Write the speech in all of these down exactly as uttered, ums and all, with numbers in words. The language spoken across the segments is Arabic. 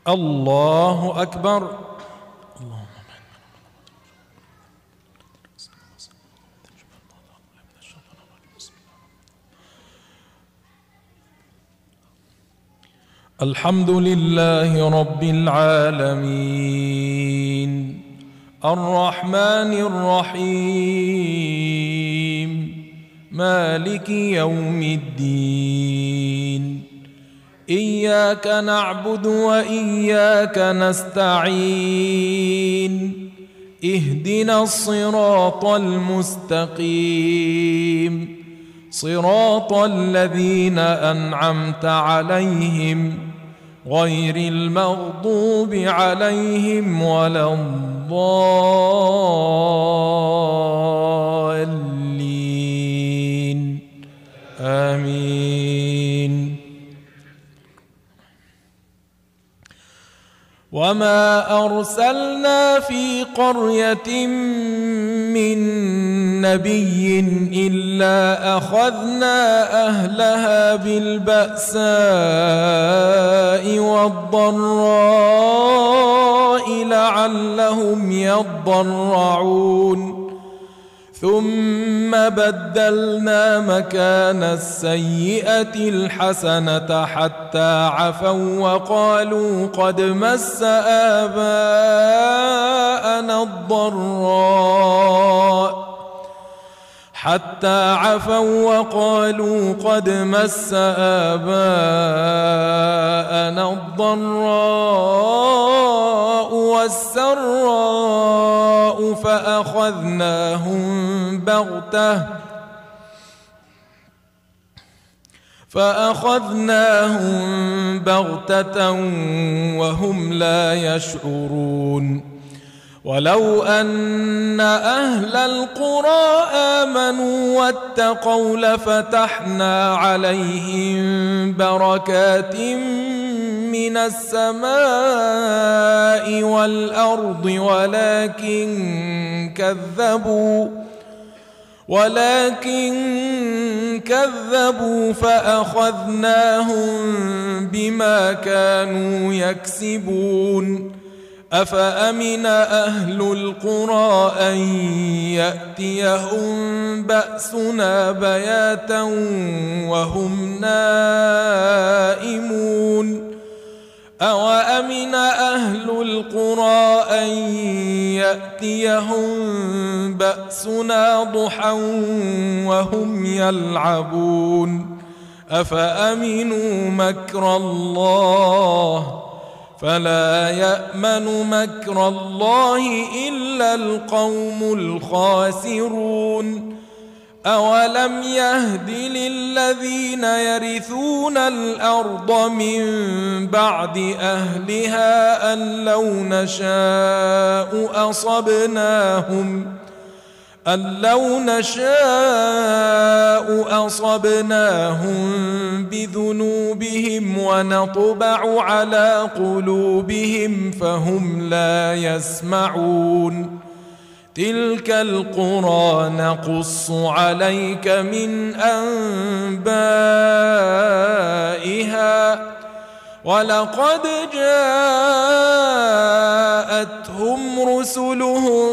الله أكبر. الحمد لله رب العالمين الرحمن الرحيم مالك يوم الدين إياك نعبد وإياك نستعين اهدنا الصراط المستقيم صراط الذين أنعمت عليهم غير المغضوب عليهم ولا الضالين آمين. وما أرسلنا في قرية من نبي إلا أخذنا أهلها بالبأساء والضراء لعلهم يضرعون ثم بدلنا مكان السيئة الحسنة حتى عفوا وقالوا قد مس آباءنا الضراء حتى عفوا وقالوا قد مس آباءنا الضراء والسراء فأخذناهم بغتة فأخذناهم بغتة وهم لا يشعرون. ولو أن أهل القرى آمنوا واتقوا لفتحنا عليهم بركات من السماء والأرض ولكن كذبوا ولكن كذبوا فأخذناهم بما كانوا يكسبون. أفأمن أهل القرى أن يأتيهم بأسنا بياتا وهم نائمون أوأمن أهل القرى أن يأتيهم بأسنا ضحى وهم يلعبون أفأمنوا مكر الله فلا يأمن مكر الله إلا القوم الخاسرون. أولم يهد للذين يرثون الأرض من بعد أهلها أن لو نشاء أصبناهم أن لو نشاء أصبناهم بذنوبهم ونطبع على قلوبهم فهم لا يسمعون. تلك القرى نقص عليك من أنبائها ولقد جاءتهم رسلهم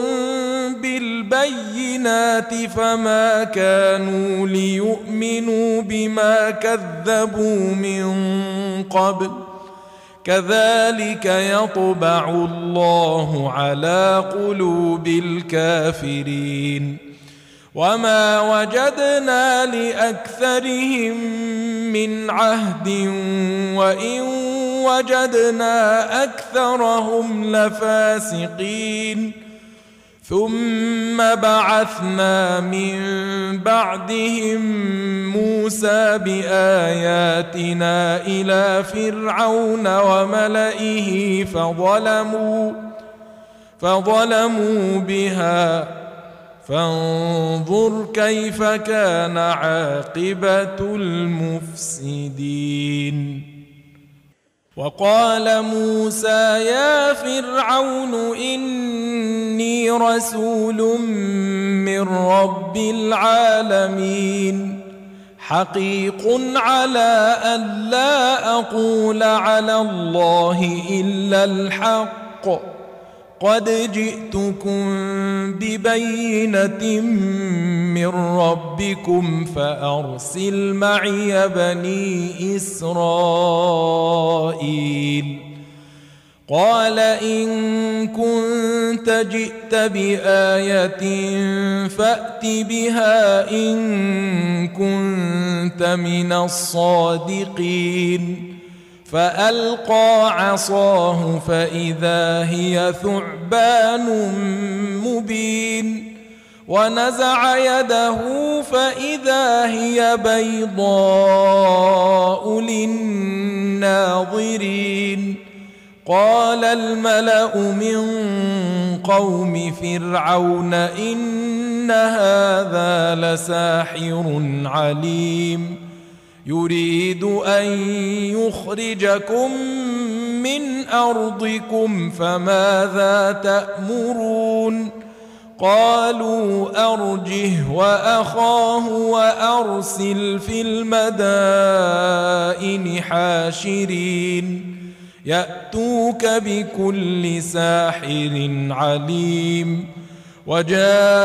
بالبينات فما كانوا ليؤمنوا بما كذبوا من قبل كذلك يطبع الله على قلوب الكافرين. وما وجدنا لأكثرهم من عهد وإن وجدنا أكثرهم لفاسقين. ثم بعثنا من بعدهم موسى بآياتنا إلى فرعون وملئه فظلموا فظلموا بها فانظر كيف كان عاقبة المفسدين. وقال موسى يا فرعون إني رسول من رب العالمين حقيق على أن لا أقول على الله إلا الحق قد جئتكم ببينة من ربكم فأرسل معي بني إسرائيل قال إن كنت جئت بآية فأت بها إن كنت من الصادقين فألقى عصاه فإذا هي ثعبان مبين ونزع يده فإذا هي بيضاء للناظرين قال الملأ من قوم فرعون إن هذا لساحر عليم يريد أن يخرجكم من أرضكم فماذا تأمرون قالوا أرجه وأخاه وأرسل في المدائن حاشرين يأتوك بكل ساحر عليم وجاء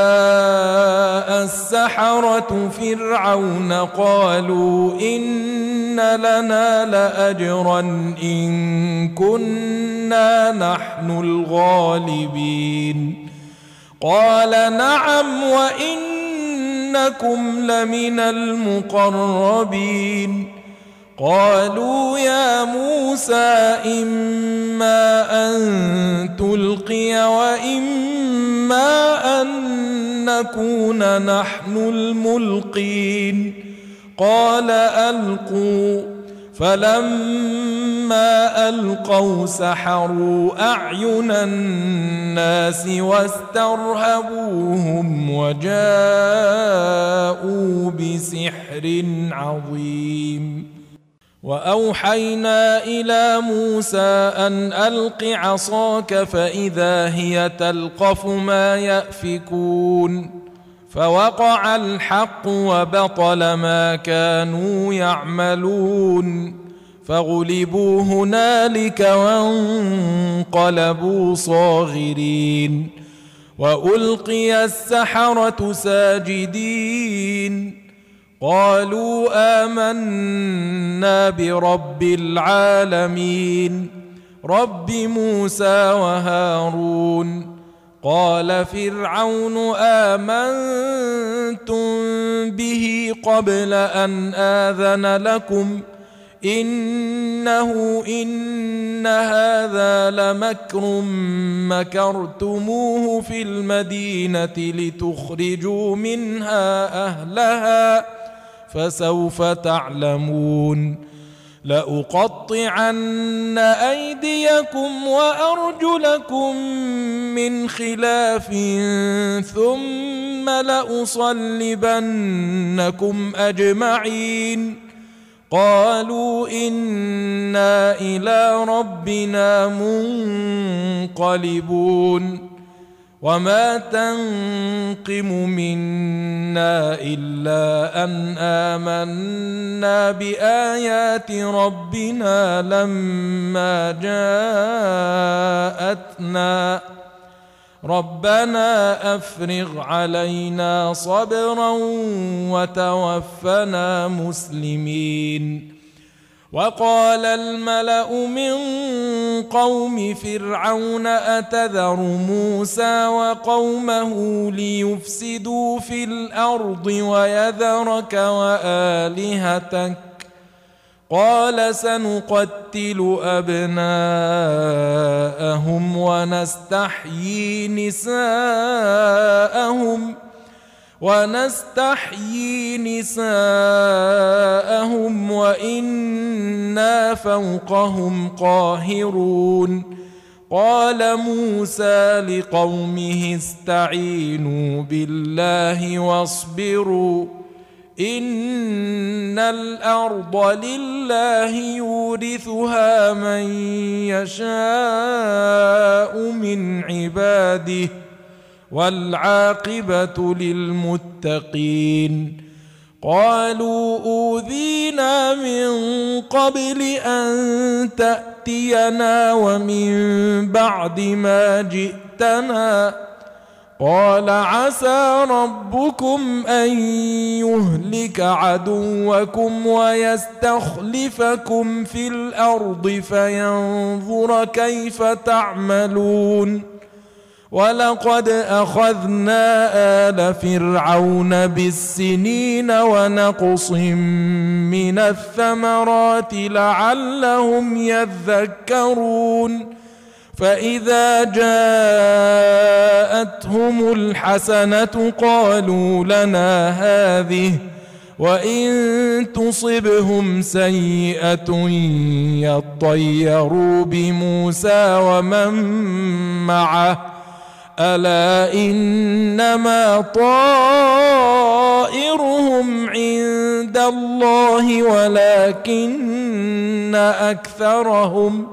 السحرة فرعون قالوا إن لنا لأجرا إن كنا نحن الغالبين قال نعم وإنكم لمن المقربين قالوا يا موسى إما أن تلقي وإما أن نكون نحن الملقين قال ألقوا فلما ألقوا سحروا أعين الناس واسترهبوهم وجاءوا بسحر عظيم وأوحينا إلى موسى أن ألق عصاك فإذا هي تلقف ما يأفكون فوقع الحق وبطل ما كانوا يعملون فغلبوا هنالك وانقلبوا صاغرين وألقي السحرة ساجدين قالوا آمنا برب العالمين رب موسى وهارون قال فرعون آمنتم به قبل أن آذن لكم إنه إن هذا لمكر مكرتموه في المدينة لتخرجوا منها أهلها فسوف تعلمون لأقطعن أيديكم وأرجلكم من خلاف ثم لأصلبنكم أجمعين قالوا إنا إلى ربنا منقلبون وما تنقم منا إلا أن آمنا بآيات ربنا لما جاءتنا ربنا أفرغ علينا صبرا وتوفنا مسلمين وقال الملأ من قوم فرعون أتذر موسى وقومه ليفسدوا في الأرض ويذرك وآلهتك قال سنقتل أبناءهم ونستحيي نساءهم ونستحيي نساءهم وإنا فوقهم قاهرون قال موسى لقومه استعينوا بالله واصبروا إن الأرض لله يورثها من يشاء من عباده والعاقبة للمتقين قالوا أوذينا من قبل أن تأتينا ومن بعد ما جئتنا قال عسى ربكم أن يهلك عدوكم ويستخلفكم في الأرض فينظر كيف تعملون ولقد أخذنا آل فرعون بالسنين ونقص من الثمرات لعلهم يذكرون فإذا جاءتهم الحسنة قالوا لنا هذه وإن تصبهم سيئة يطيروا بموسى ومن معه ألا إنما طائرهم عند الله ولكن أكثرهم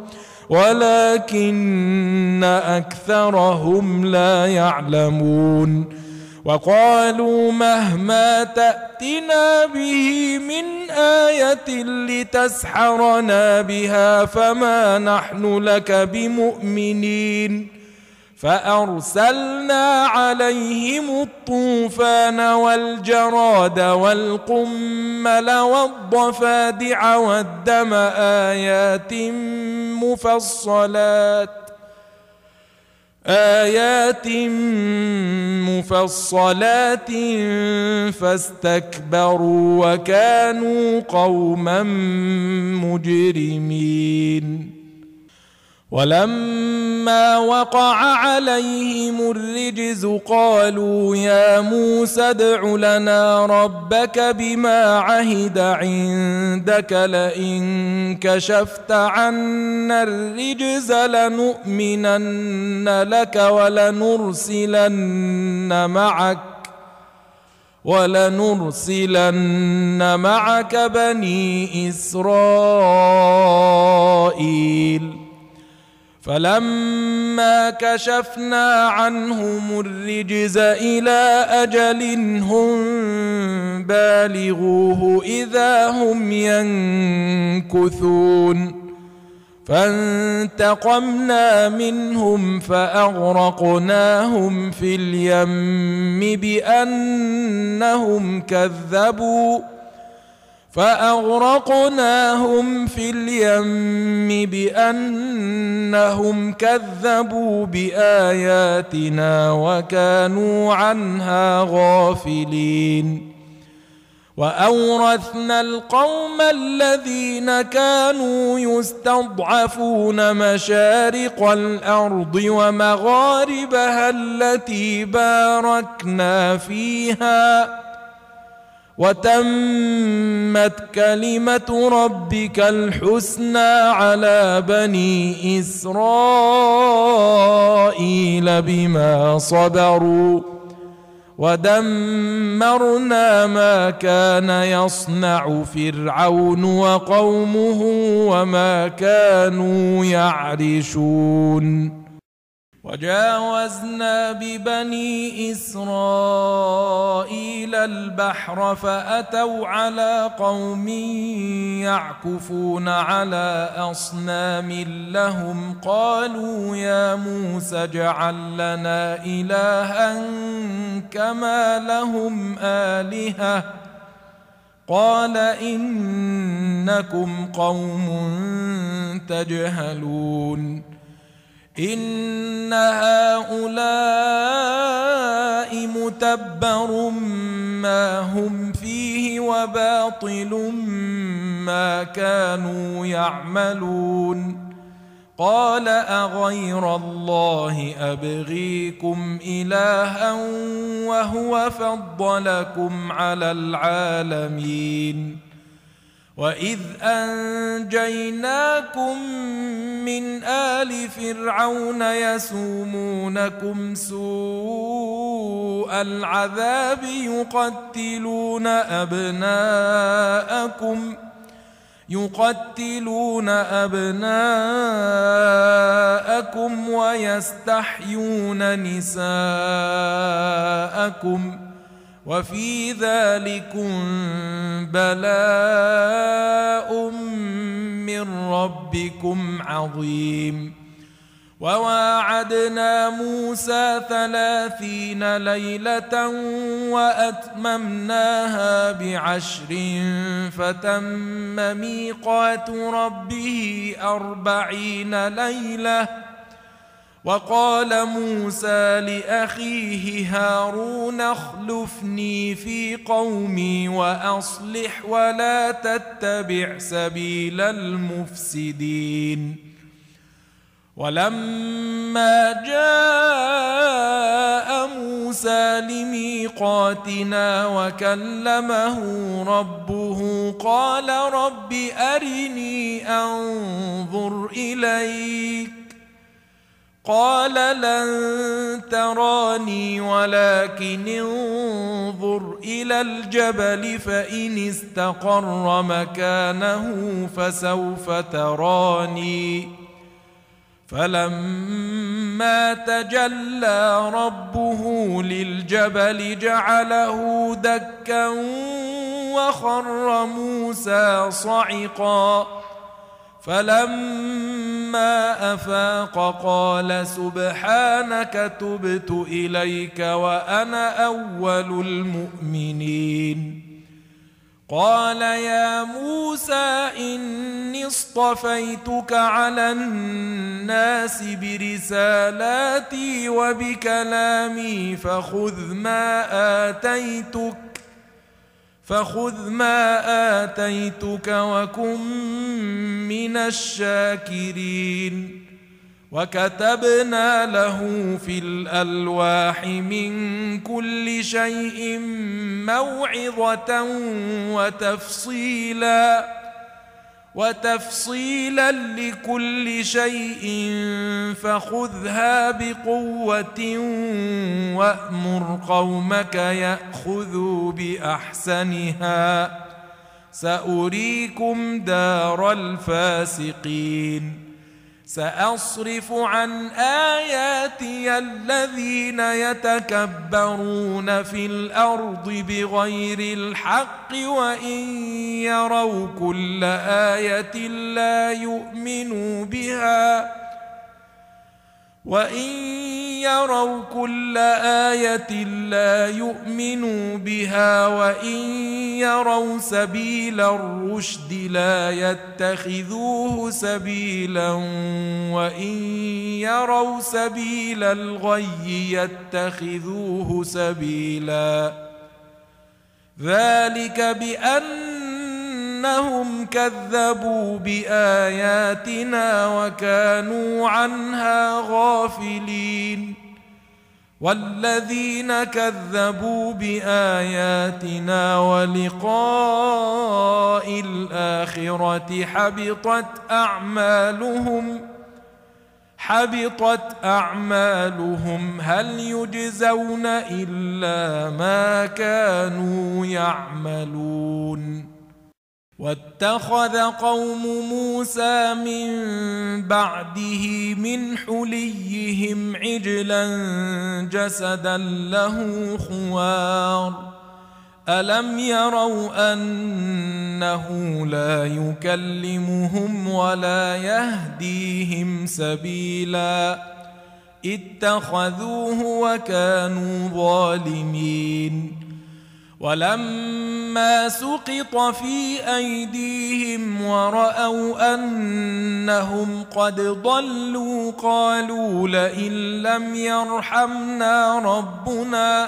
ولكن أكثرهم لا يعلمون وقالوا مهما تأتنا به من آية لتسحرنا بها فما نحن لك بمؤمنين فأرسلنا عليهم الطوفان والجراد والقمل والضفادع والدم آيات مفصلات آيات مفصلات فاستكبروا وكانوا قوما مجرمين ولما وقع عليهم الرجز قالوا يا موسى ادع لنا ربك بما عهد عندك لئن كشفت عنا الرجز لنؤمنن لك ولنرسلن معك ولنرسلن معك بني إسرائيل فلما كشفنا عنهم الرجز إلى أجل هم بالغوه إذا هم ينكثون فانتقمنا منهم فأغرقناهم في اليم بأنهم كذبوا فأغرقناهم في اليم بأنهم كذبوا بآياتنا وكانوا عنها غافلين وأورثنا القوم الذين كانوا يستضعفون مشارق الأرض ومغاربها التي باركنا فيها وتمت كلمة ربك الحسنى على بني إسرائيل بما صبروا ودمرنا ما كان يصنع فرعون وقومه وما كانوا يعرشون وجاوزنا ببني إسرائيل البحر فأتوا على قوم يعكفون على أصنام لهم قالوا يا موسى اجعل لنا إلها كما لهم آلهة قال إنكم قوم تجهلون إن هؤلاء متبر ما هم فيه وباطل ما كانوا يعملون قال أغير الله أبغيكم إلها وهو فضلكم على العالمين وإذ أنجيناكم من آل فرعون يسومونكم سوء العذاب يقتلون أبناءكم يقتلون أبناءكم ويستحيون نساءكم وفي ذلكم بلاء من ربكم عظيم. وواعدنا موسى ثلاثين ليلة وأتممناها بعشر فتم ميقات ربه أربعين ليلة. وقال موسى لأخيه هارون اخلفني في قومي وأصلح ولا تتبع سبيل المفسدين. ولما جاء موسى لميقاتنا وكلمه ربه قال رب أرني أنظر إليك قال لن تراني ولكن انظر إلى الجبل فإن استقر مكانه فسوف تراني. فلما تجلى ربه للجبل جعله دكا وخر موسى صعقا. فلما أفاق قال سبحانك تبت إليك وأنا أول المؤمنين. قال يا موسى إني اصطفيتك على الناس برسالاتي وبكلامي فخذ ما آتيتك فخذ ما آتيتك وكن من الشاكرين. وكتبنا له في الألواح من كل شيء موعظة وتفصيلا وتفصيلا لكل شيء فخذها بقوة وأمر قومك يأخذوا بأحسنها سأريكم دار الفاسقين. سأصرف عن آياتي الذين يتكبرون في الأرض بغير الحق وإن يروا كل آية لا يؤمنوا بها وإن يروا كل آية لا يؤمنوا بها وإن يروا سبيل الرشد لا يتخذوه سبيلا وإن يروا سبيل الغي يتخذوه سبيلا. ذلك بأنهم كذبوا بآياتنا وكانوا عنها غافلين. والذين كذبوا بآياتنا ولقاء الآخرة حبطت أعمالهم حبطت أعمالهم هل يجزون إلا ما كانوا يعملون. واتخذ قوم موسى من بعده من حليهم عجلا جسدا له خوار ألم يروا أنه لا يكلمهم ولا يهديهم سبيلا اتخذوه وكانوا ظالمين. ولما سقط في أيديهم ورأوا أنهم قد ضلوا قالوا لئن لم يرحمنا ربنا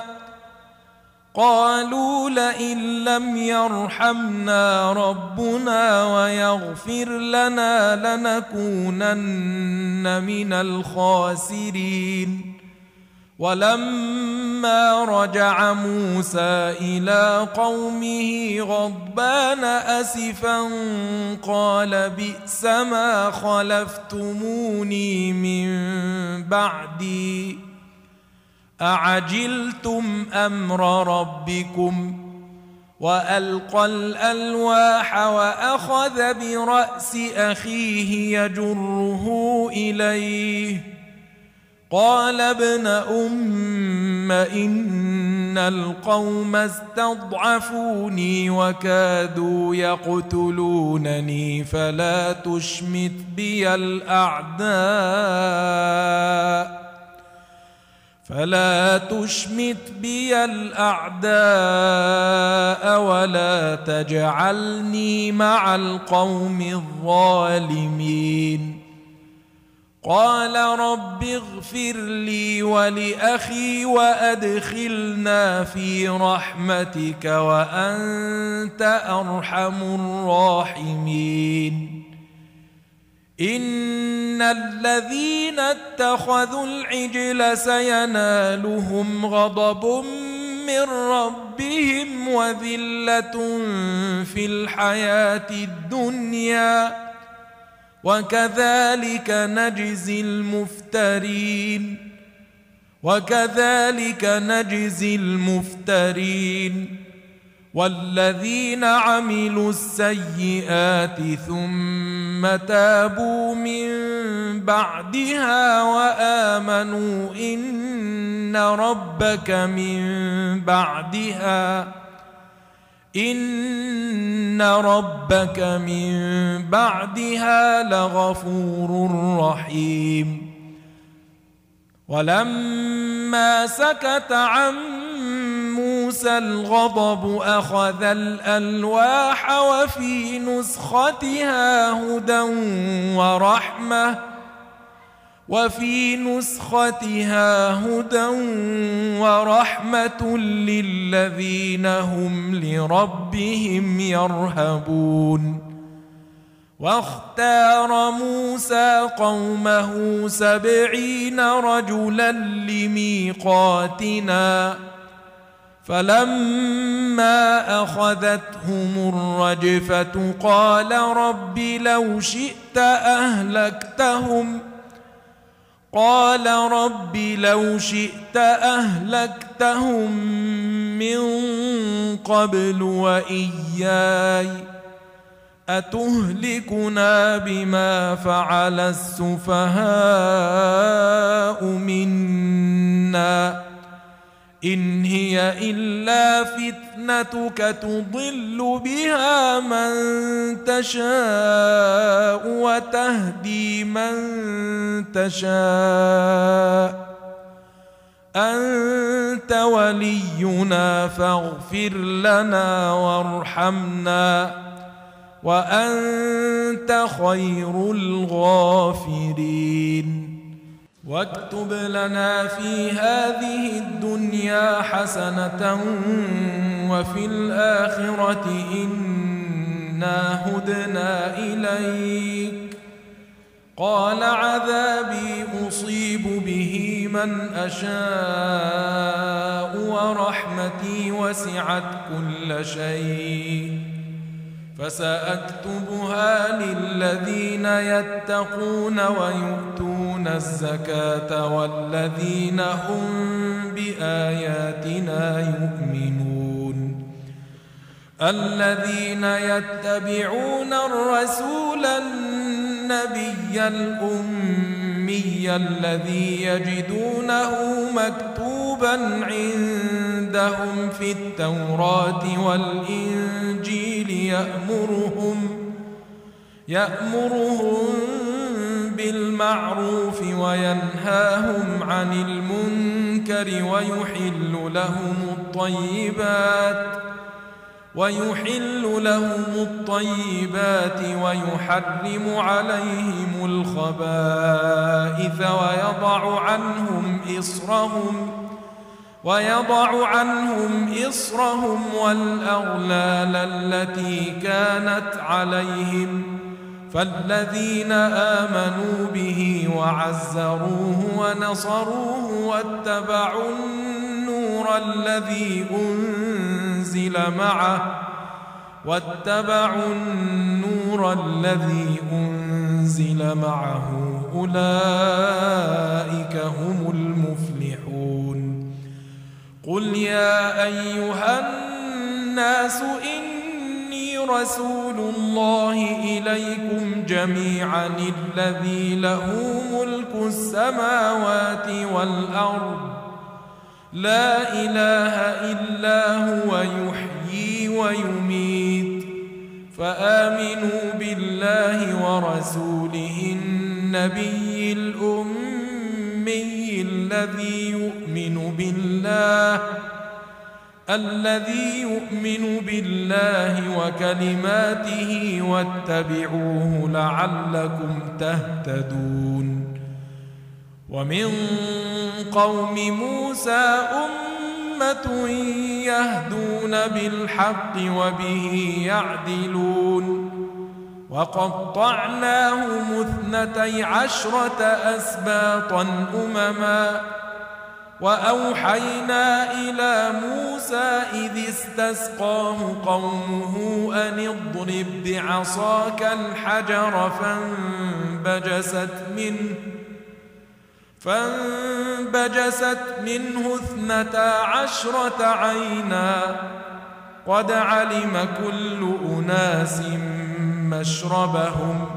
قالوا لئن لم يرحمنا ربنا ويغفر لنا لنكونن من الخاسرين. ولما رجع موسى إلى قومه غضبان أسفا قال بئس ما خلفتموني من بعدي أعجلتم أمر ربكم. وألقى الألواح وأخذ برأس أخيه يجره إليه قال ابن أم إن القوم استضعفوني وكادوا يقتلونني فلا تشمت بي الأعداء فلا تشمت بي الأعداء ولا تجعلني مع القوم الظالمين. قال رب اغفر لي ولأخي وأدخلنا في رحمتك وأنت أرحم الراحمين. إن الذين اتخذوا العجل سينالهم غضب من ربهم وذلة في الحياة الدنيا وكذلك نجزي المفترين وكذلك نجزي المفترين. والذين عملوا السيئات ثم تابوا من بعدها وآمنوا إن ربك من بعدها إن ربك من بعدها لغفور رحيم. ولما سكت عن موسى الغضب أخذ الألواح وفي نسختها هدى ورحمة وفي نسختها هدى ورحمة للذين هم لربهم يرهبون. واختار موسى قومه سبعين رجلا لميقاتنا فلما أخذتهم الرجفة قال رب لو شئت أهلكتهم قال رب لو شئت أهلكتهم من قبل وإياي أتهلكنا بما فعل السفهاء منا إن هي إلا فتنتك تضل بها من تشاء وتهدي من تشاء أنت ولينا فاغفر لنا وارحمنا وأنت خير الغافرين. واكتب لنا في هذه الدنيا حسنة وفي الآخرة إنا هدنا إليك قال عذابي أصيب به من أشاء ورحمتي وسعت كل شيء فسأكتبها للذين يتقون ويؤتون الزكاة والذين هم بآياتنا يؤمنون. الذين يتبعون الرسول النبي الأمي الذي يجدونه مكتوبا عندهم في التوراة والإنجيل يأمرهم يأمرهم بالمعروف وينهاهم عن المنكر ويحل لهم الطيبات ويحل لهم الطيبات ويحرم عليهم الخبائث ويضع عنهم إصرهم ويضع عنهم إصرهم والأغلال التي كانت عليهم فالذين آمنوا به وعزروه ونصروه واتبعوا النور الذي أنزل معه واتبعوا النور الذي أنزل معه أولئك هم المفلحون. قل يا أيها الناس إني رسول الله إليكم جميعا الذي له ملك السماوات والأرض لا إله إلا هو يحيي ويميت فآمنوا بالله ورسوله النبي الأمي الذي يؤمن بالله الذي يؤمن بالله وكلماته واتبعوه لعلكم تهتدون. ومن قوم موسى أمة يهدون بالحق وبه يعدلون وقطعناهم اثنتي عشرة أسباطا أمما وأوحينا إلى موسى إذ استسقاه قومه أن اضرب بعصاك الحجر فانبجست منه فانبجست منه اثنتا عشرة عينا قد علم كل أناس مشربهم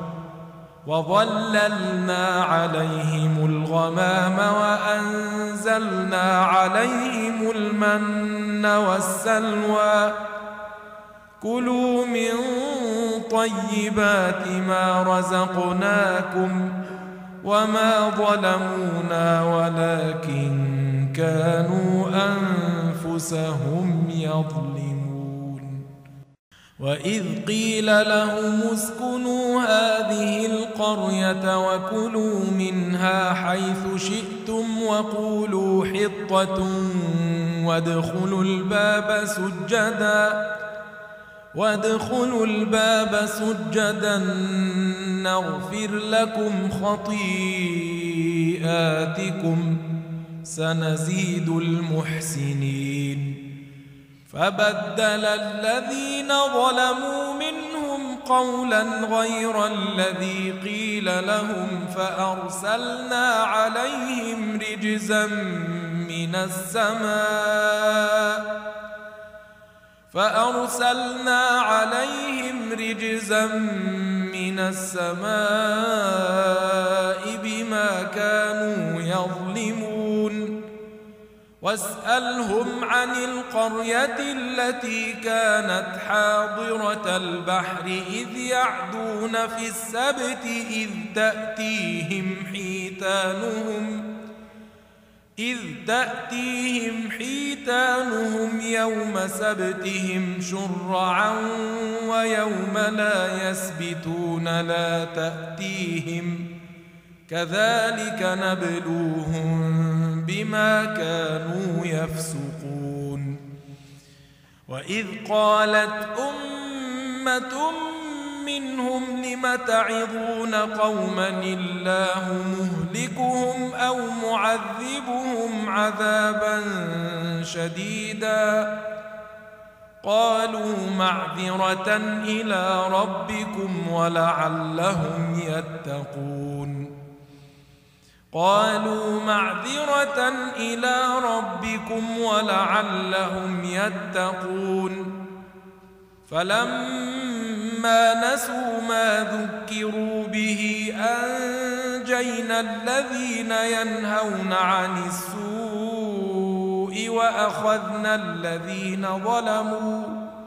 وظللنا عليهم الغمام وأنزلنا عليهم المن والسلوى كلوا من طيبات ما رزقناكم وما ظلمونا ولكن كانوا أنفسهم يظلمون. وإذ قيل لهم اسكنوا هذه القرية وكلوا منها حيث شئتم وقولوا حطة وادخلوا الباب سجدا وادخلوا الباب سجدا نغفر لكم خطيئاتكم سنزيد المحسنين. فبدل الذين ظلموا منهم قولا غير الذي قيل لهم فأرسلنا عليهم رجزا من السماء فأرسلنا عليهم رجزا من السماء بما كانوا يظلمون. واسألهم عن القرية التي كانت حاضرة البحر إذ يعدون في السبت إذ تأتيهم حيتانهم إذ تأتيهم حيتانهم يوم سبتهم شرعا ويوم لا يسبتون لا تأتيهم كذلك نبلوهم بما كانوا يفسقون. وإذ قالت أمة منهم لم تعظون قوما الله مهلكهم أو معذبهم عذابا شديدا قالوا معذرة إلى ربكم ولعلهم يتقون قالوا معذرة إلى ربكم ولعلهم يتقون. فلما نسوا ما ذكروا به أنجينا الذين ينهون عن السوء وأخذنا الذين ظلموا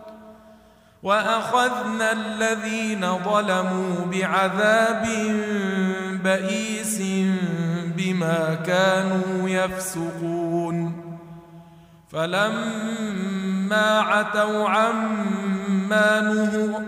وأخذنا الذين ظلموا بعذاب بئيس بما كانوا يفسقون. فلما عتوا عما نهوا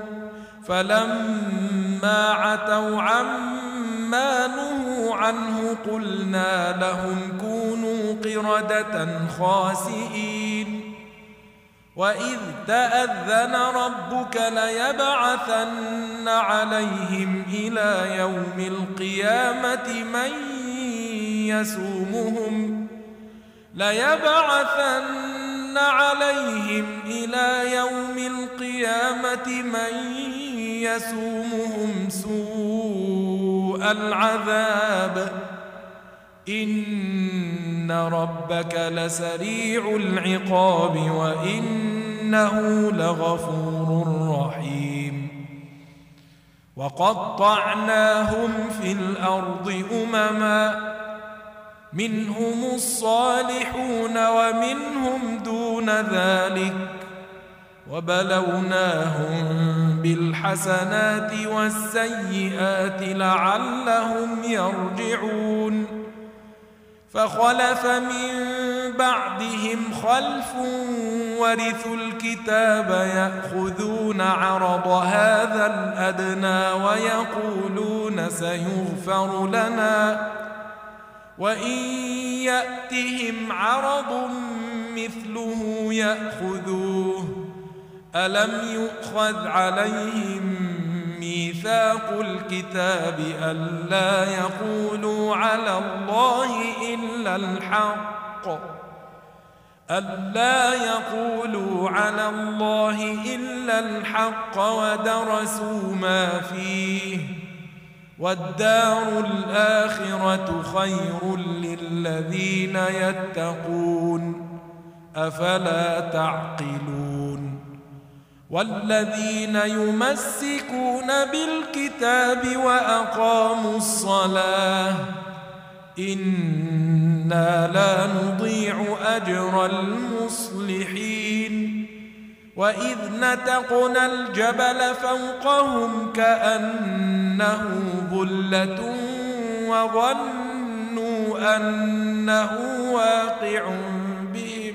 فلما عتوا عما نهوا عنه قلنا لهم كونوا قردة خاسئين. وإذ تأذن ربك ليبعثن عليهم إلى يوم القيامة من يسومهم ليبعثن عليهم إلى يوم القيامة من يسومهم سوء العذاب إن ربك لسريع العقاب وإنه لغفور رحيم. وقطعناهم في الأرض أمما منهم الصالحون ومنهم دون ذلك وبلوناهم بالحسنات والسيئات لعلهم يرجعون فخلف من بعدهم خلف ورثوا الكتاب يأخذون عرض هذا الأدنى ويقولون سيغفر لنا وإن يأتهم عرض مثله يأخذوه ألم يؤخذ عليهم ميثاق الكتاب ألا يقولوا على الله إلا الحق ألا يقولوا على الله إلا الحق ودرسوا ما فيه والدار الآخرة خير للذين يتقون أفلا تعقلون والذين يمسكون بالكتاب وأقاموا الصلاة إنا لا نضيع أجر المصلحين وإذ نتقنا الجبل فوقهم كأنه ظلة وظنوا أنه واقع بهم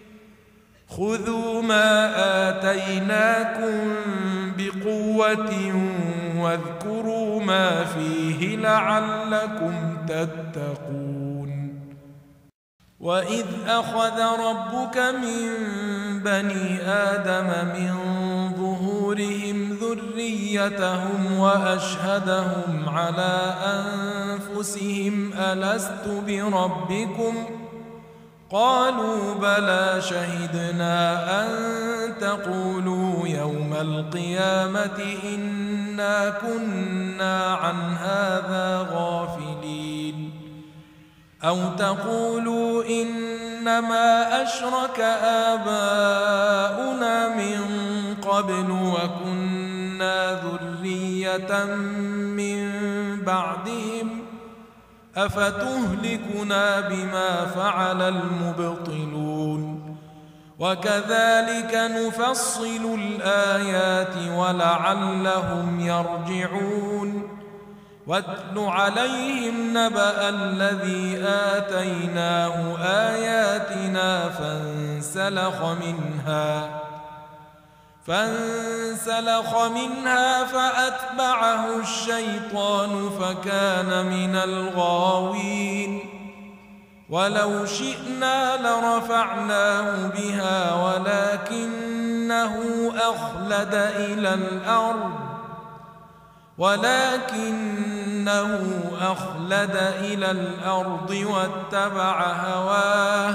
خذوا ما آتيناكم بقوة واذكروا ما فيه لعلكم تتقون وإذ أخذ ربك من بني آدم من ظهورهم ذريتهم وأشهدهم على أنفسهم ألست بربكم قالوا بلى شهدنا أن تقولوا يوم القيامة إنا كنا عن هذا غافلين أو تقولوا إنما أشرك آباؤنا من قبل وكنا ذرية من بعدهم أفتهلكنا بما فعل المبطلون وكذلك نفصل الآيات ولعلهم يرجعون واتل عليهم نبأ الذي آتيناه آياتنا فانسلخ منها فانسلخ منها فأتبعه الشيطان فكان من الغاوين ولو شئنا لرفعناه بها ولكنه أخلد إلى الأرض ولكنه أخلد إلى الأرض واتبع هواه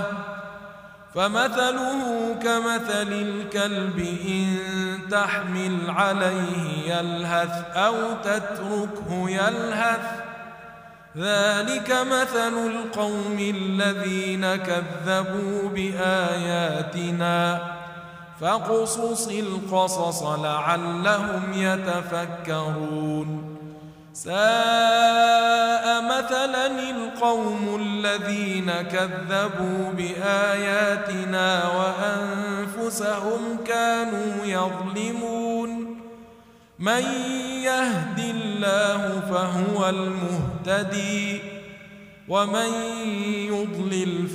فمثله كمثل الكلب إن تحمل عليه يلهث أو تتركه يلهث ذلك مثل القوم الذين كذبوا بآياتنا فاقصص القصص لعلهم يتفكرون ساء مثلا القوم الذين كذبوا بآياتنا وأنفسهم كانوا يظلمون من يهد الله فهو المهتدي ومن يضلل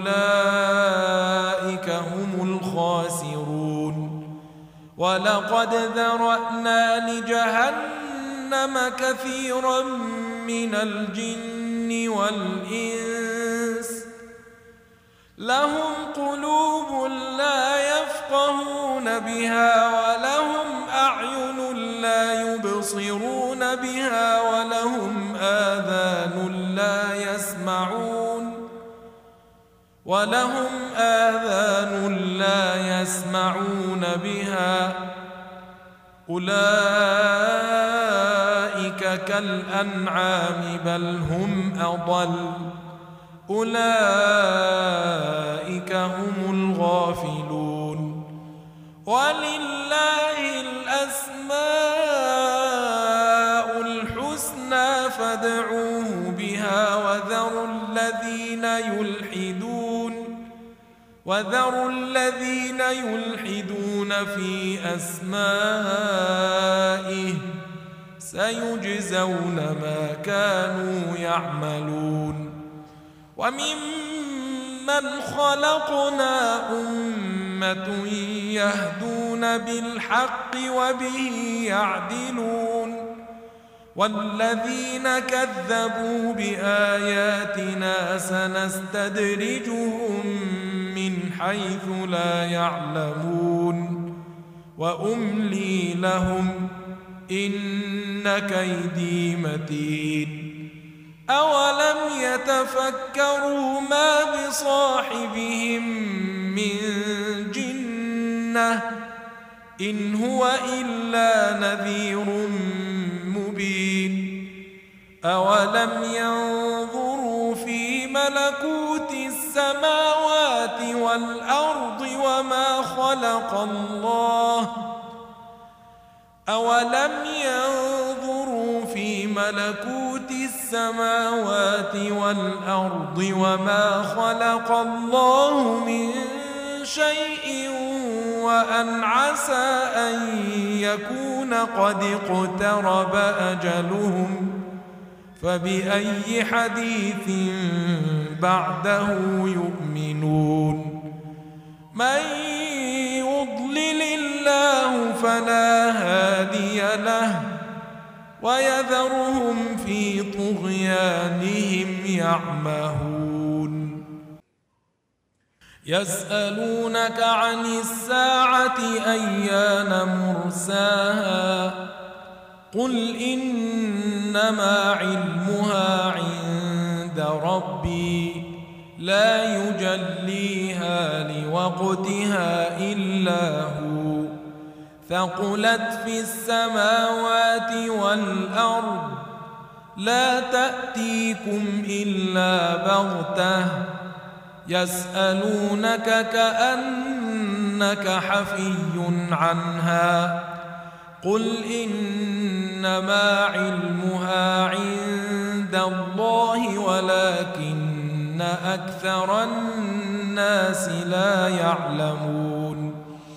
فأولئك هم الخاسرون ولقد ذرأنا لجهنم كثيرا من الجن والإنس لهم قلوب لا يفقهون بها ولهم أعين لا يبصرون بها ولهم آذان لا يسمعون ولهم آذان لا يسمعون بها أولئك كالأنعام بل هم أضل أولئك هم الغافلون ولله الأسماء الحسنى فادعوه بها وذروا الذين يلحدون وذروا الذين يلحدون في أسمائه سيجزون ما كانوا يعملون. وممن خلقنا أمة يهدون بالحق وبه يعدلون والذين كذبوا بآياتنا سنستدرجهم من حيث لا يعلمون وأملي لهم إن كيدي متين. أولم يتفكروا ما بصاحبهم من جنة إن هو إلا نذير مبين. أولم ينظروا في ملكوت السماوات والأرض وما خلق الله أولم ينظروا في ملكوت السماوات والأرض وما خلق الله من شيء وأن عسى أن يكون قد اقترب أجلهم فبأي حديث بعده يؤمنون. من يضلل الله فلا هادي له ويذرهم في طغيانهم يعمهون. يسألونك عن الساعة أيان مرساها قل إنما علمها عند ربي لا يجليها لوقتها إلا هو ثقلت في السماوات والأرض لا تأتيكم إلا بغتة يسألونك كأنك حفي عنها قل إنما علمها عند الله ولكن أكثر الناس لا يعلمون.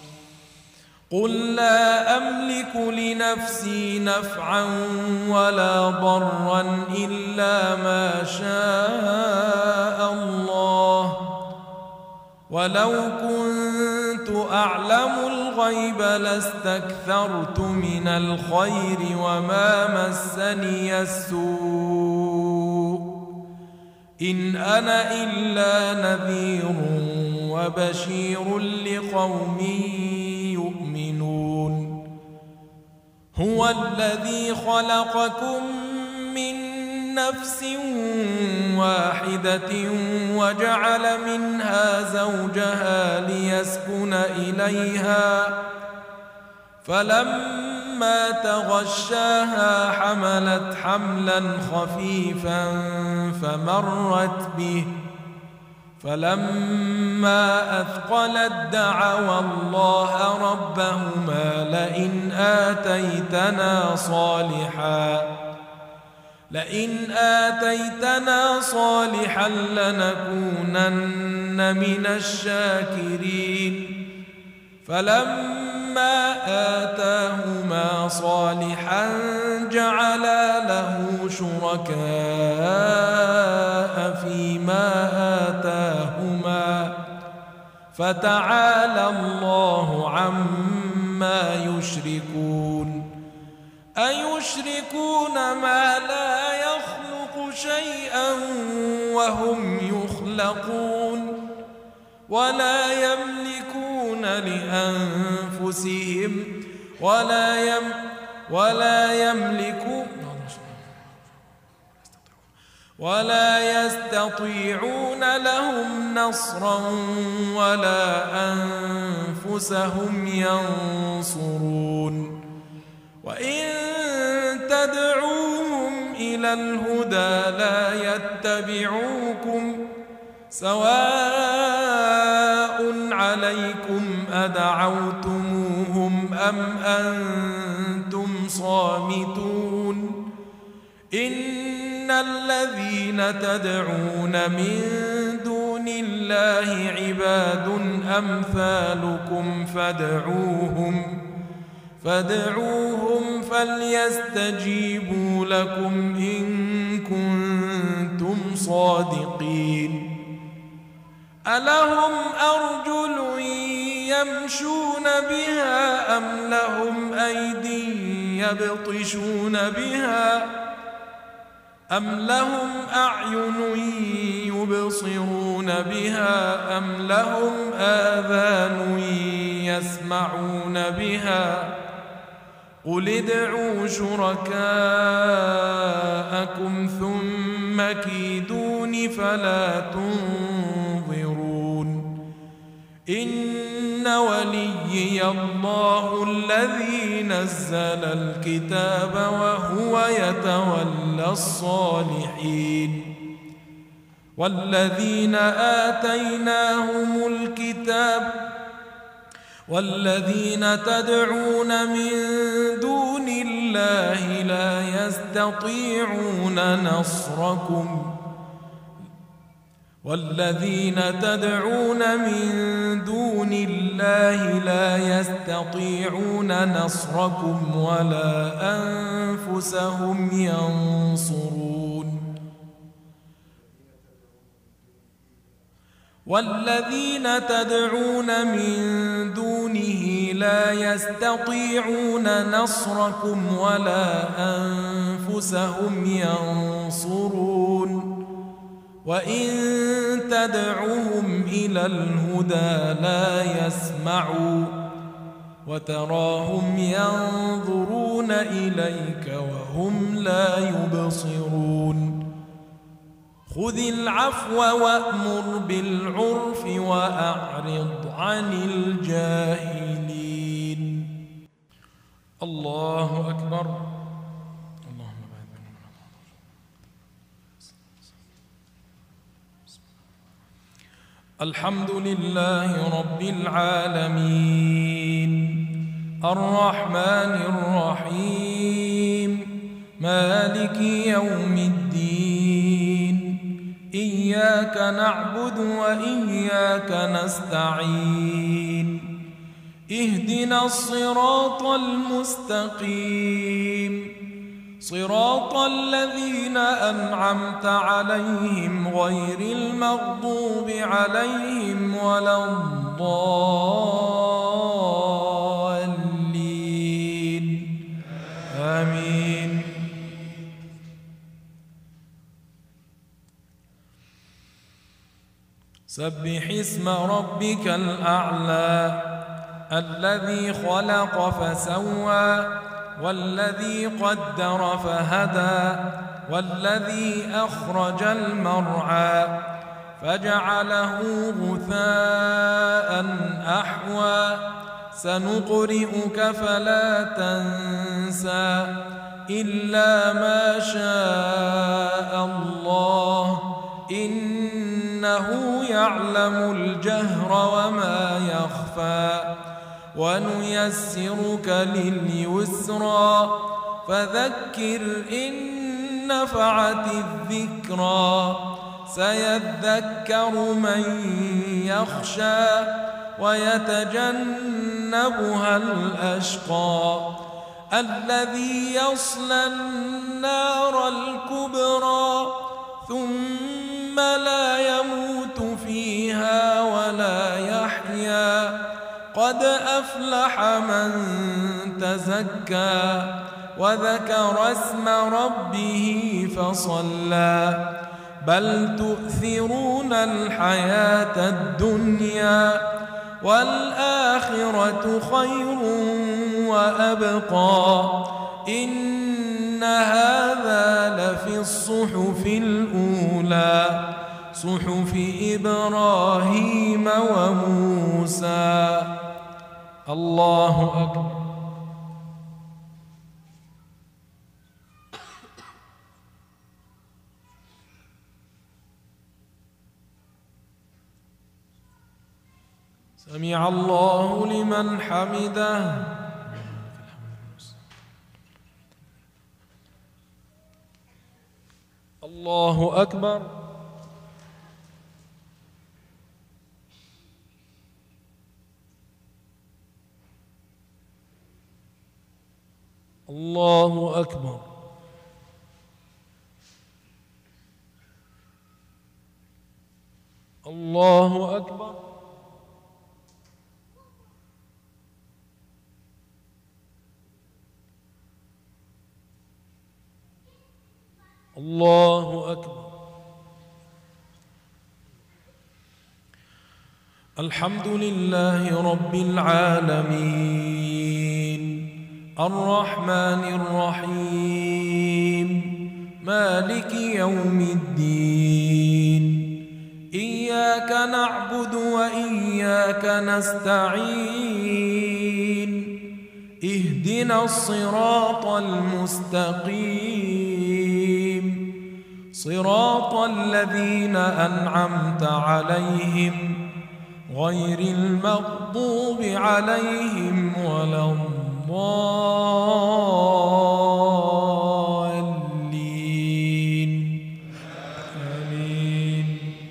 قل لا أملك لنفسي نفعا ولا ضرا إلا ما شاء الله ولو كنت أعلم الغيب لاستكثرت من الخير وما مسني السوء إن أنا إلا نذير وبشير لقوم يؤمنون. هو الذي خلقكم من نفس واحدة وجعل منها زوجها ليسكن إليها فلما تغشاها حملت حملا خفيفا فمرت به فلما أثقلت دعوا الله ربهما لئن آتيتنا صالحا لئن آتيتنا صالحا لنكونن من الشاكرين فلما آتاهما صالحا جعلا له شركاء فيما آتاهما فتعالى الله عما يشركون. أيشركون ما لا يخلق شيئا وهم يخلقون ولا يملكون لأنفسهم ولا يم ولا يملكون ولا يستطيعون لهم نصرا ولا أنفسهم ينصرون. وإن تدعوهم إلى الهدى لا يتبعوكم سواء عليكم أدعوتموهم أم أنتم صامتون. إن الذين تدعون من دون الله عباد أمثالكم فادعوهم فادعوهم فليستجيبوا لكم إن كنتم صادقين ألهم أرجل يمشون بها أم لهم أيدي يبطشون بها أم لهم أعين يبصرون بها أم لهم آذان يسمعون بها قل ادعوا شركاءكم ثم كيدون فلا تنظرون إن وليي الله الذي نزل الكتاب وهو يتولى الصالحين والذين آتيناهم الكتاب والذين تدعون من دون الله لا يستطيعون نصركم والذين تدعون من دون الله لا يستطيعون نصركم ولا أنفسهم ينصرون والذين تدعون من دونه لا يستطيعون نصركم ولا أنفسهم ينصرون وإن تدعوهم إلى الهدى لا يسمعوا وتراهم ينظرون إليك وهم لا يبصرون خذ العفو وأمر بالعرف وأعرض عن الجاهلين. الله أكبر. اللهم بارك لنا. الحمد لله رب العالمين الرحمن الرحيم مالك يوم الدين إياك نعبد وإياك نستعين اهدنا الصراط المستقيم صراط الذين أنعمت عليهم غير المغضوب عليهم ولا الضالين آمين. سبح اسم ربك الأعلى الذي خلق فسوى والذي قدر فهدى والذي أخرج المرعى فجعله غثاء أحوى سنقرئك فلا تنسى إلا ما شاء الله إنه يعلم الجهر وما يخفى ونيسرك لليسرى فذكر إن نفعت الذكرى سيذكر من يخشى ويتجنبها الأشقى الذي يصلى النار الكبرى ثم لا يموت فيها ولا يحيا قد أفلح من تزكى وذكر اسم ربه فصلى بل تؤثرون الحياة الدنيا والآخرة خير وأبقى إن هذا لفي الصحف الأولى صحف إبراهيم وموسى. الله أكبر. سمع الله لمن حمده. الله الله أكبر. الله أكبر. الله أكبر. الله أكبر. الحمد لله رب العالمين الرحمن الرحيم مالك يوم الدين إياك نعبد وإياك نستعين اهدنا الصراط المستقيم صراط الذين أنعمت عليهم غير المغضوب عليهم ولا الضالين آمين.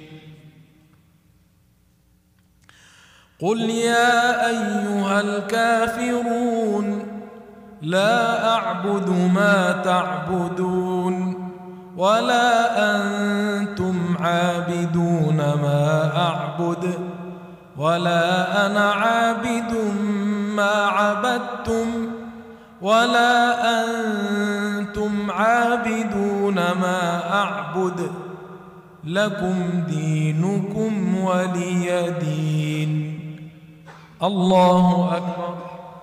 قل يا أيها الكافرون لا أعبد ما تعبدون ولا أنتم عابدون ما أعبد ولا أنا عابد ما عبدتم ولا أنتم عابدون ما أعبد لكم دينكم ولي دين. الله أكبر.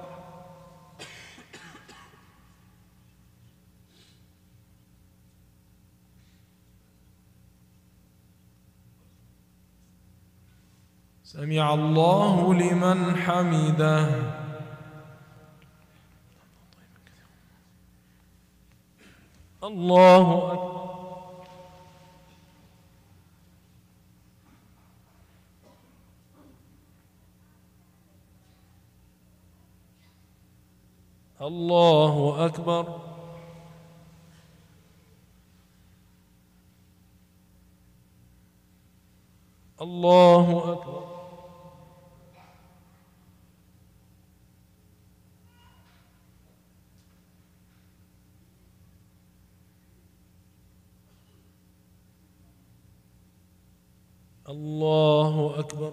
سمع الله لمن حمده. الله أكبر. الله أكبر. الله أكبر. الله أكبر.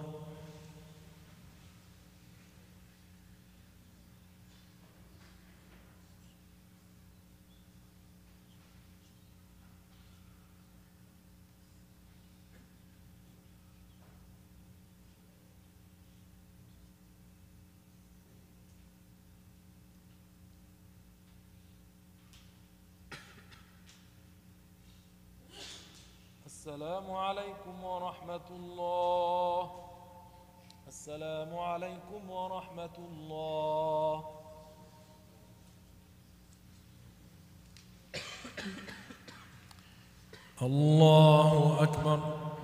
السلام عليكم ورحمة الله. السلام عليكم ورحمة الله. الله أكبر.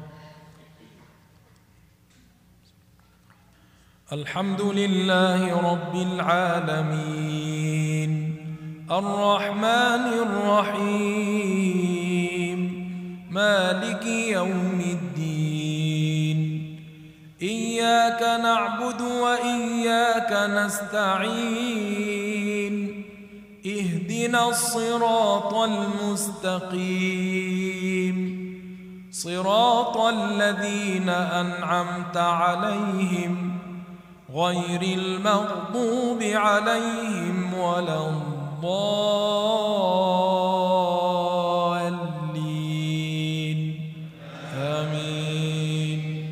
الحمد لله رب العالمين الرحمن الرحيم مالك يوم الدين إياك نعبد وإياك نستعين اهدنا الصراط المستقيم صراط الذين أنعمت عليهم غير المغضوب عليهم ولا الضالين آمين.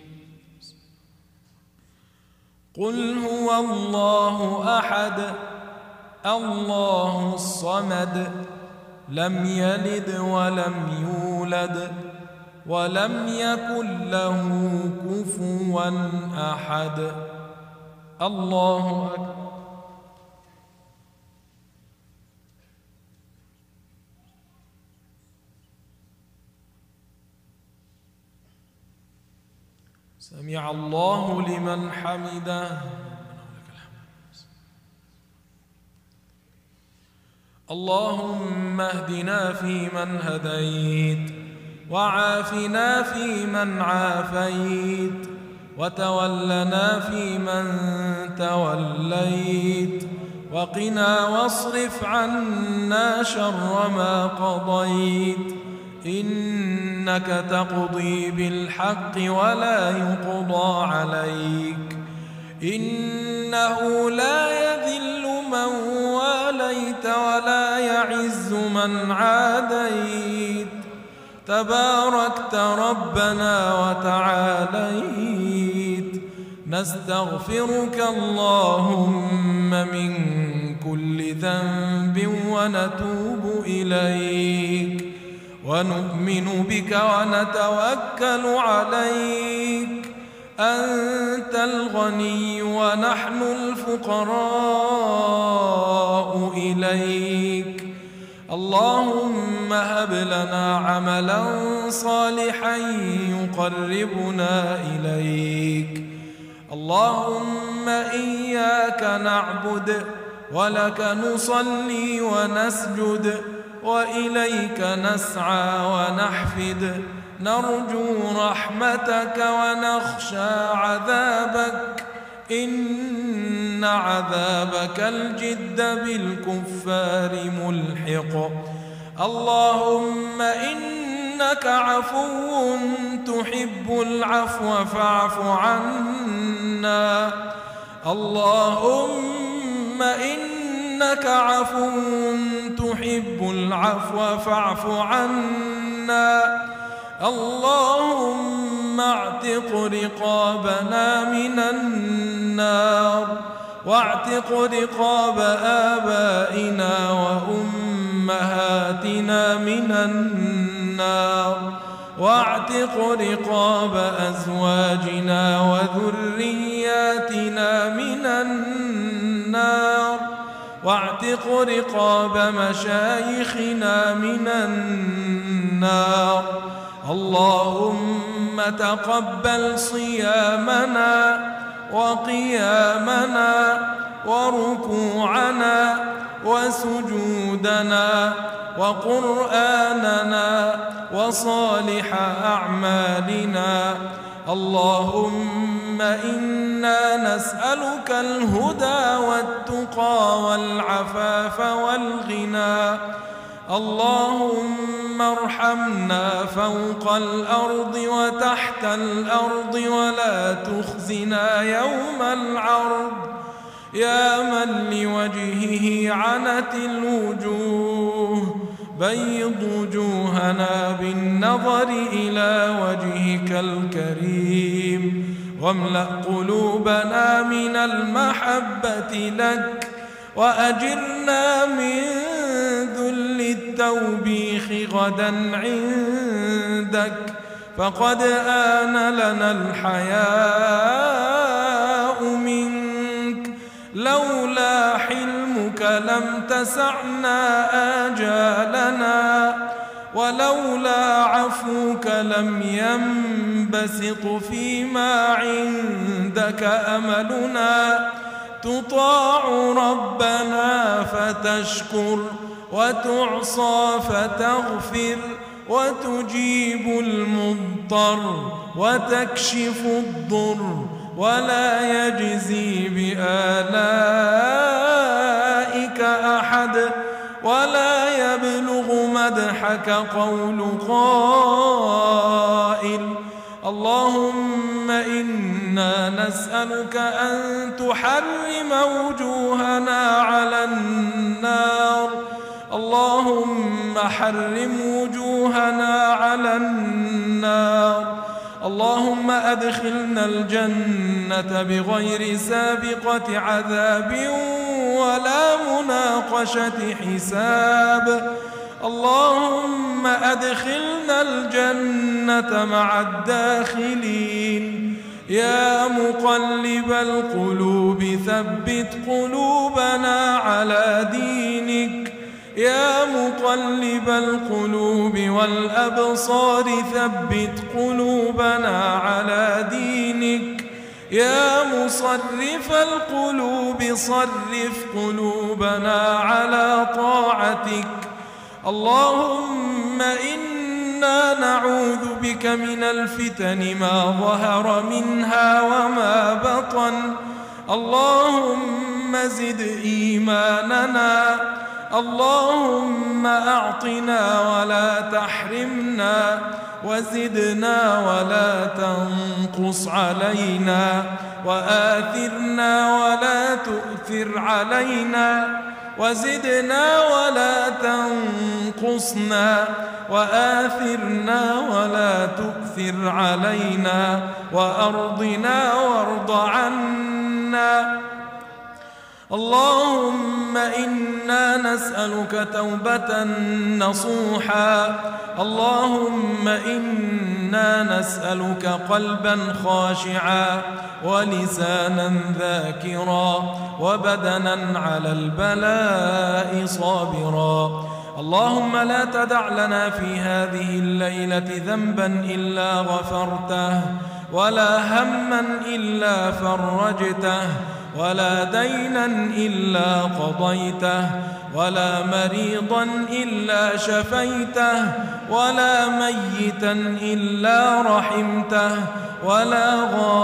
قل هو الله أحد الله الصمد لم يلد ولم يولد ولم يكن له كفوا أحد. الله أكبر. سمع الله لمن حمده. اللهم اهدنا فيمن هديت وعافنا فيمن عافيت وتولنا فيمن توليت وقنا واصرف عنا شر ما قضيت إنك تقضي بالحق ولا يقضى عليك إنه لا يذل من واليت ولا يعز من عاديت تباركت ربنا وتعاليت نستغفرك اللهم من كل ذنب ونتوب إليك ونؤمن بك ونتوكل عليك أنت الغني ونحن الفقراء إليك اللهم هب لنا عملا صالحا يقربنا إليك اللهم إياك نعبد ولك نصلي ونسجد وإليك نسعى ونحفد نرجو رحمتك ونخشى عذابك إن عذابك الجد بالكفار ملحق اللهم إنك عفو تحب العفو فاعف عنا اللهم إنك عفو تحب العفو فاعف عنا اللهم اعتق رقابنا من النار واعتق رقاب آبائنا وأمهاتنا من النار واعتق رقاب أزواجنا وذرياتنا من النار واعتق رقاب مشايخنا من النار اللهم تقبل صيامنا وقيامنا وركوعنا وسجودنا وقرآننا وصالح أعمالنا اللهم إنا نسألك الهدى والتقى والعفاف والغنى اللهم ارحمنا فوق الأرض وتحت الأرض ولا تخزنا يوم العرض يا من لوجهه عنت الوجوه بيض وجوهنا بالنظر إلى وجهك الكريم واملأ قلوبنا من المحبة لك وأجرنا من ذل التوبيخ غدا عندك فقد آن لنا الحياء منك لولا حلمك لم تسعنا آجالنا ولولا عفوك لم ينبسط فيما عندك أملنا تطاع ربنا فتشكر وتعصى فتغفر وتجيب المضطر وتكشف الضر ولا يجزي بآلائك أحد ولا يبلغ مدحك قول قائل اللهم إنا نسألك أن تحرم وجوهنا على النار اللهم حرم وجوهنا على النار اللهم أدخلنا الجنة بغير سابقة عذاب ولا مناقشة حساب اللهم أدخلنا الجنة مع الداخلين يا مقلب القلوب ثبت قلوبنا على دينك يا مقلب القلوب والأبصار ثبت قلوبنا على دينك يا مصرف القلوب صرف قلوبنا على طاعتك اللهم إنا إنا نعوذ بك من الفتن ما ظهر منها وما بطن. اللهم زد إيماننا، اللهم أعطنا ولا تحرمنا، وزدنا ولا تنقص علينا، وآثرنا ولا تؤثر علينا، وزدنا ولا تنقصنا، وآثرنا ولا تؤثر علينا، وأرضنا وارض عنا. اللهم إنا نسألك توبة نصوحا، اللهم إنا نسألك قلبا خاشعا، ولسانا ذاكرا، وبدنا على البلاء صابرا. اللهم لا تدع لنا في هذه الليلة ذنبا إلا غفرته، ولا هما إلا فرجته، ولا دينا إلا قضيته، ولا مريضا إلا شفيته، ولا ميتا إلا رحمته، ولا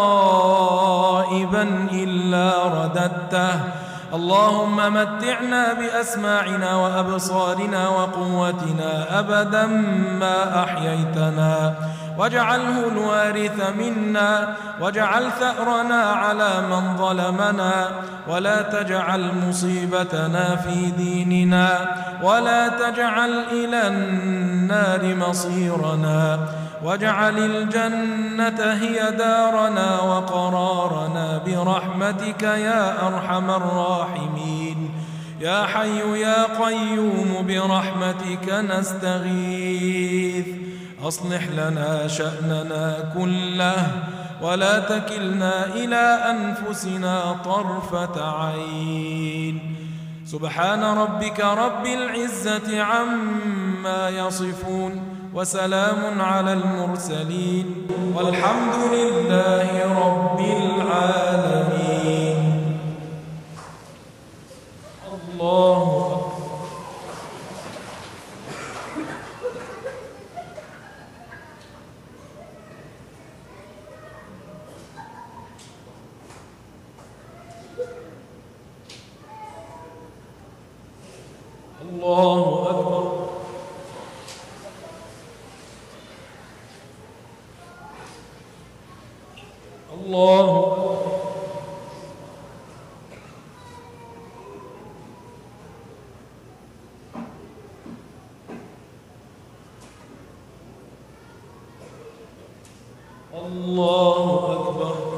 غائبا إلا رددته. اللهم متعنا بأسماعنا وأبصارنا وقوتنا أبدا ما أحييتنا، واجعله الوارث منا، واجعل ثأرنا على من ظلمنا، ولا تجعل مصيبتنا في ديننا، ولا تجعل إلى النار مصيرنا، واجعل الجنة هي دارنا وقرارنا برحمتك يا أرحم الراحمين. يا حي يا قيوم برحمتك نستغيث، أصلح لنا شأننا كله، ولا تكلنا إلى أنفسنا طرفة عين. سبحان ربك رب العزة عما يصفون، وسلام على المرسلين، والحمد لله رب العالمين. الله الله أكبر. الله الله أكبر.